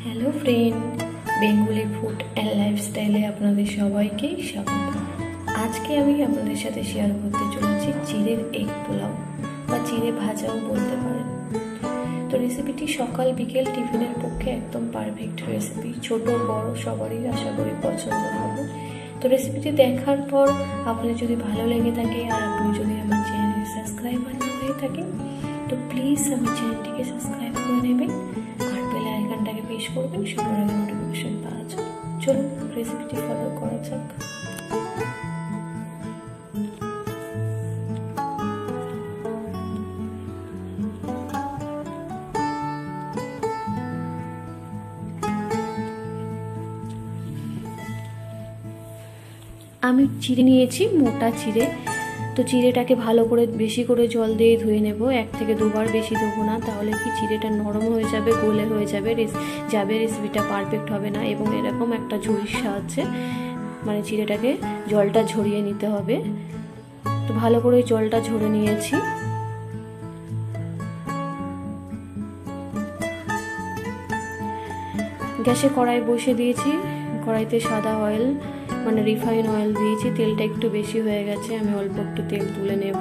Hello friend, Bengali food and লাইফস্টাইলে আপনাদের সবাইকে স্বাগত। আজকে আমি আপনাদের সাথে শেয়ার করতে চলেছি চিড়ের এগ পোলাও বা চিড়ে ভাজাও বলতে পারেন। তো রেসিপিটি সকাল বিকেল টিফিনের পক্ষে একদম পারফেক্ট রেসিপি। ছোট বড় সবারই আশা করি পছন্দ হবে। তো রেসিপিটি দেখার পর আপনার যদি ভালো লেগে থাকে আর আপনি যদি আমার চ্যানেলের সাবস্ক্রাইবার না হয়ে থাকেন তো প্লিজ আমার চ্যানেলটিকে সাবস্ক্রাইব করে নেবেন আর বেল আইকনটাকে প্রেস করবেন সবার আগে নোটিফিকেশন পাওয়ার জন্য। চলুন রেসিপিটি ফলো করা যাক। আমি চিড়ে নিয়েছি, মোটা চিড়ে। তো চিড়েটাকে ভালো করে বেশি করে জল দিয়ে ধুয়ে নেব, 1 থেকে 2 বার, বেশি দেবো না, তাহলে কি চিড়েটা নরম হয়ে যাবে, গলে হয়ে যাবে, রেসিপিটা পারফেক্ট হবে না। এবং এরকম একটা ঝুড়ির সাহায্যে মানে চিড়েটাকে জলটা ঝরিয়ে নিতে হবে। তো ভালো করে জলটা ঝরে নিয়েছি। গ্যাসে কড়াই বসে দিয়েছি, কড়াইতে সাদা অয়েল মানে রিফাইন অয়েল দিয়েছি। তেলটা একটু বেশি হয়ে গেছে, আমি অল্প একটু তেল তুলে নেব।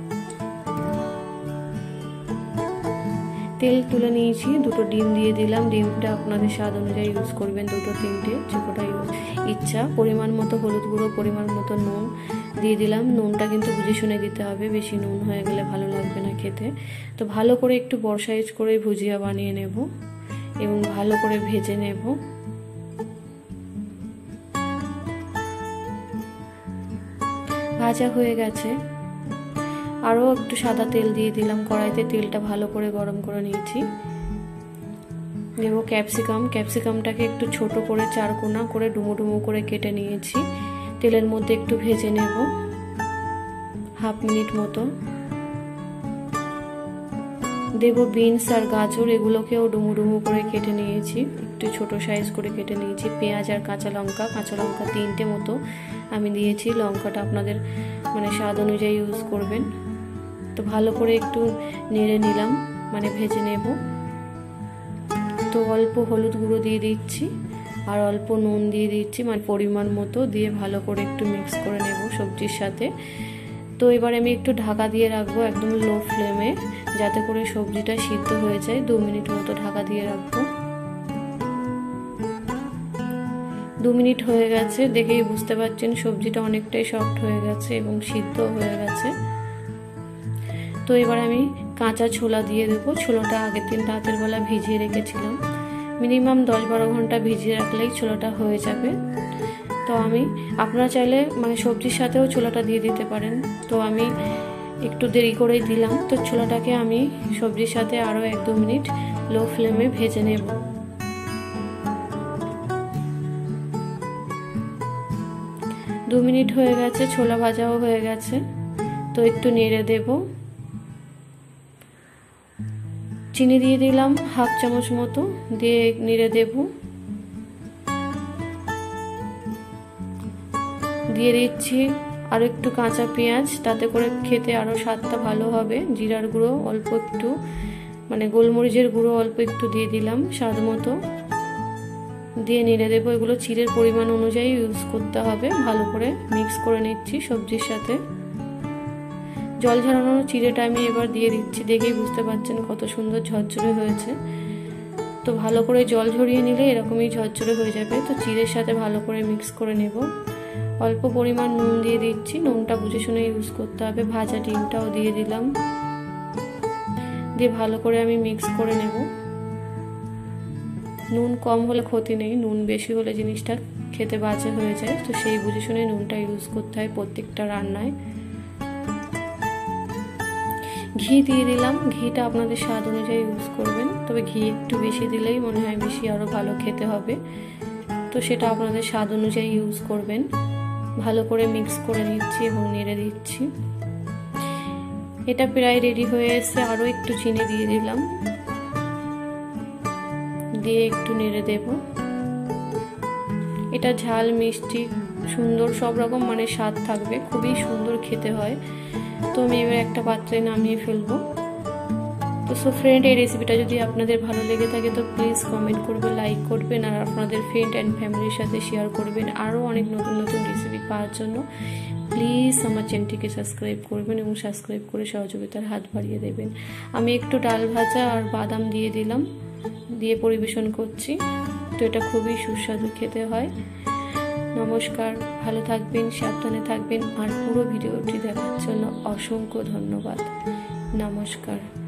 তেল তুলে নিয়েছি, 2টো ডিম দিয়ে দিলাম। ডিমটা আপনাদের স্বাদ অনুযায়ী ইউজ করবেন, 2টো 3টে যেটা ইচ্ছা। পরিমাণ মতো হলুদ গুঁড়ো, পরিমাণ মতো নুন দিয়ে দিলাম। নুনটা কিন্তু বুঝে শুনে দিতে হবে, বেশি নুন হয়ে গেলে ভালো লাগবে না খেতে। তো ভালো করে একটু বড় সাইজ করে ভুজিয়া বানিয়ে নেব এবং ভালো করে ভেজে নেব। ভাজা হয়ে গেছে, আরও একটু সাদা তেল দিয়ে দিলাম কড়াইতে। তেলটা ভালো করে গরম করে নিয়েছি। দেবো ক্যাপসিকামটাকে একটু ছোট করে 4 কোনা করে ডুমো ডুমো করে কেটে নিয়েছি। তেলের মধ্যে একটু ভেজে নেব হাফ মিনিট মতো। দেব বিনস আর গাজর, এগুলোকেও ডুমো ডুমো করে কেটে নিয়েছি, একটু ছোট সাইজ করে কেটে নিয়েছি। পেঁয়াজ আর কাঁচা লঙ্কা 3টে মতো আমি দিয়েছি। লঙ্কাটা আপনাদের মানে স্বাদ অনুযায়ী ইউজ করবেন। তো ভালো করে একটু নেড়ে নিলাম, মানে ভেজে নেব। তো অল্প হলুদ গুঁড়ো দিয়ে দিচ্ছি আর অল্প নুন দিয়ে দিচ্ছি, মানে পরিমাণ মতো দিয়ে ভালো করে একটু মিক্স করে নেব সবজির সাথে। তো এবার আমি একটু ঢাকা দিয়ে রাখবো একদম লো ফ্লেমে, যাতে করে সবজিটা সিদ্ধ হয়ে যায়। 2 মিনিট মতো ঢাকা দিয়ে রাখবো। 2 মিনিট হয়ে গেছে, দেখেই বুঝতে পারছেন সবজিটা অনেকটাই সফট হয়ে গেছে এবং সিদ্ধ হয়ে গেছে। তো এবার আমি কাঁচা ছোলা দিয়ে দেবো। ছোলাটা আগের দিন রাতের বেলা ভিজিয়ে রেখেছিলাম, মিনিমাম 10-12 ঘন্টা ভিজিয়ে রাখলেই ছোলাটা হয়ে যাবে। তো আপনারা চাইলে মানে সবজির সাথেও ছোলাটা দিয়ে দিতে পারেন। তো আমি একটু দেরি করেই দিলাম। তো ছোলাটাকে আমি সবজির সাথে আরও 1-2 মিনিট লো ফ্লেমে ভেজে নেব। দু মিনিট হয়ে গেছে, ছোলা ভাজাও হয়ে গেছে। তো একটু নেড়ে দেব। চিনি দিয়ে দিলাম হাফ চামচ মতো, দিয়ে নেড়ে দেব। দিয়ে দিচ্ছি আরও একটু কাঁচা পেঁয়াজ, তাতে করে খেতে আরও স্বাদটা ভালো হবে। জিরার গুঁড়ো অল্প একটু, মানে গোলমরিচের গুঁড়ো অল্প একটু দিয়ে দিলাম স্বাদ মতো, দিয়ে নেড়ে দেবো। এগুলো চিড়ের পরিমাণ অনুযায়ী ইউজ করতে হবে। ভালো করে মিক্স করে নিচ্ছি সবজির সাথে। জল ঝরানো চিড়েটা আমি এবার দিয়ে দিচ্ছি, দেখেই বুঝতে পারছেন কত সুন্দর ঝরঝরে হয়েছে। তো ভালো করে জল ঝরিয়ে নিলে এরকমই ঝরঝরে হয়ে যাবে। তো চিড়ের সাথে ভালো করে মিক্স করে নেব। অল্প পরিমাণ নুন দিয়ে দিচ্ছি, নুনটা বুঝে শুনে ইউজ করতে হবে। ভাজা ডিমটাও দিয়ে দিলাম, দিয়ে ভালো করে আমি মিক্স করে নেব। নুন কম হলে ক্ষতি নেই, নুন বেশি হলে জিনিসটা খেতে বাজে হয়ে যায়। তো সেই বুঝে শুনে নুনটা ইউজ করতে হয় প্রত্যেকটা রান্নায়। ঘি দিয়ে দিলাম, ঘিটা আপনাদের স্বাদ অনুযায়ী ইউজ করবেন, তবে ঘি একটু বেশি দিলেই মনে হয় বেশি আরও ভালো খেতে হবে। তো সেটা আপনাদের স্বাদ অনুযায়ী ইউজ করবেন। ভালো করে মিক্স করে নিচ্ছি এবং নেড়ে দিচ্ছি। এটা প্রায় রেডি হয়ে এসে আরও একটু চিনি দিয়ে দিলাম, দিয়ে একটু নেড়ে দেব। এটা ঝাল মিষ্টি সুন্দর সব রকম মানে স্বাদ থাকবে, খুবই সুন্দর খেতে হয়। তো আমি এবার একটা পাত্রে নামিয়ে ফেলবো। তো তো সো ফ্রেন্ড, এই রেসিপিটা যদি আপনাদের ভালো লেগে থাকে তো প্লিজ কমেন্ট করবেন, লাইক করবেন, আর আপনাদের ফ্রেন্ড অ্যান্ড ফ্যামিলির সাথে শেয়ার করবেন। আরও অনেক নতুন নতুন রেসিপি পাওয়ার জন্য প্লিজ আমার চ্যানেলটিকে সাবস্ক্রাইব করবেন এবং সাবস্ক্রাইব করে সহযোগিতার হাত বাড়িয়ে দেবেন। আমি একটু ডাল ভাজা আর বাদাম দিয়ে দিলাম, দিয়ে পরিবেশন করছি। তো এটা খুবই সুস্বাদু খেতে হয়। নমস্কার, ভালো থাকবেন, সাবধানে থাকবেন, আর পুরো ভিডিওটি দেখার জন্য অসংখ্য ধন্যবাদ। নমস্কার।